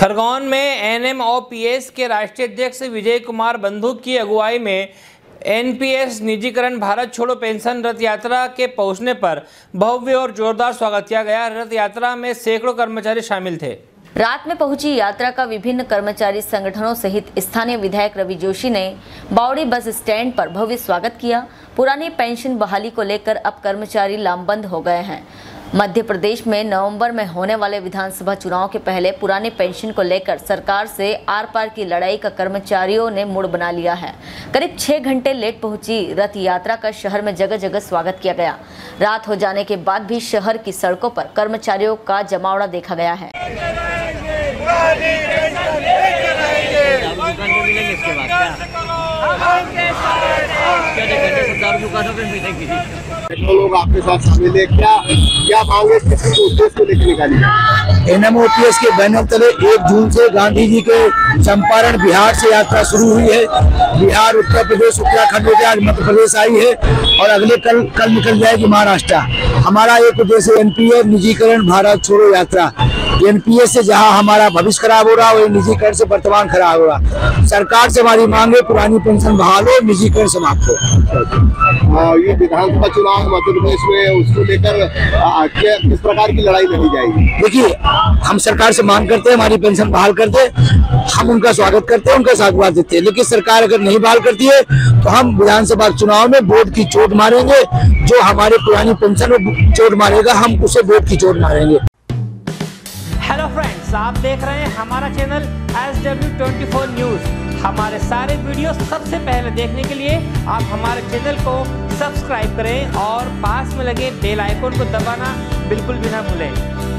खरगोन में एनएमओपीएस के राष्ट्रीय अध्यक्ष विजय कुमार बंधु की अगुवाई में एनपीएस निजीकरण भारत छोड़ो पेंशन रथ यात्रा के पहुंचने पर भव्य और जोरदार स्वागत किया गया। रथ यात्रा में सैकड़ों कर्मचारी शामिल थे। रात में पहुंची यात्रा का विभिन्न कर्मचारी संगठनों सहित स्थानीय विधायक रवि जोशी ने बावड़ी बस स्टैंड पर भव्य स्वागत किया। पुरानी पेंशन बहाली को लेकर अब कर्मचारी लामबंद हो गए हैं। मध्य प्रदेश में नवंबर में होने वाले विधानसभा चुनाव के पहले पुरानी पेंशन को लेकर सरकार से आर पार की लड़ाई का कर्मचारियों ने मूड बना लिया है। करीब 6 घंटे लेट पहुंची रथ यात्रा का शहर में जगह जगह स्वागत किया गया। रात हो जाने के बाद भी शहर की सड़कों पर कर्मचारियों का जमावड़ा देखा गया है। लोग आपके साथ शामिल है, क्या मांगे, किस उद्देश्य को लेकर निकाली? एनएमओपीएस के बैनर तले 1 जून से गांधी जी के चंपारण बिहार से यात्रा शुरू हुई है। बिहार, उत्तर प्रदेश, उत्तराखंड होकर आज मध्य प्रदेश आई है और अगले कल निकल जाएगी महाराष्ट्र। हमारा एक उद्देश्य एनपीएस निजीकरण भारत छोड़ो यात्रा। एनपीएस से जहां हमारा भविष्य खराब हो रहा, वही निजीकरण से वर्तमान खराब हो रहा। सरकार से हमारी मांगे पुरानी पेंशन बहाल हो, निजीकरण समाप्त हो। ये विधानसभा चुनाव मध्य प्रदेश में, उसको लेकर किस प्रकार की लड़ाई लड़ी जाएगी? देखिए, हम सरकार से मांग करते हैं हमारी पेंशन बहाल कर दे। हम उनका स्वागत करते हैं, उनका साधुवाद देते हैं, लेकिन सरकार अगर नहीं बहाल करती है तो हम विधानसभा चुनाव में वोट की चोट मारेंगे। जो हमारे पुरानी पेंशन में चोट मारेगा, हम उसे वोट की चोट मारेंगे। हेलो फ्रेंड्स, आप देख रहे हैं हमारा चैनल SW24 न्यूज़। हमारे सारे वीडियो सबसे पहले देखने के लिए आप हमारे चैनल को सब्सक्राइब करें और पास में लगे बेल आइकन को दबाना बिल्कुल भी ना भूलें।